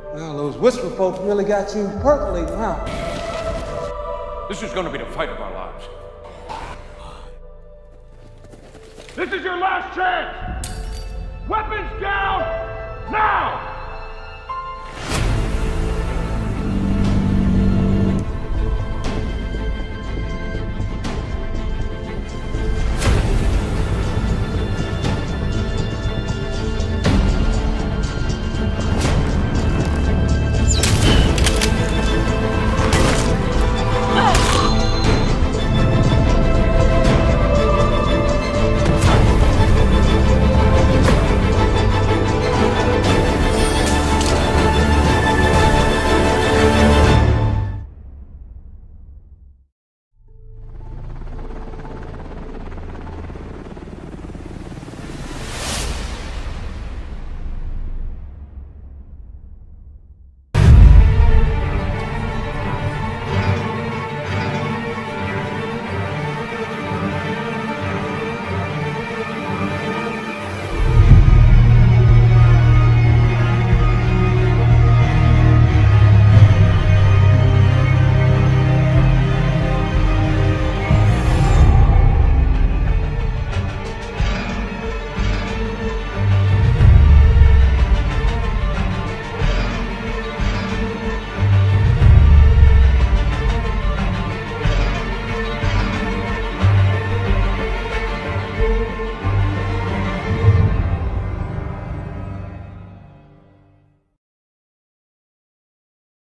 Well, those whisper folks really got you percolating, huh? This is gonna be the fight of our lives. This is your last chance! Weapons down, now!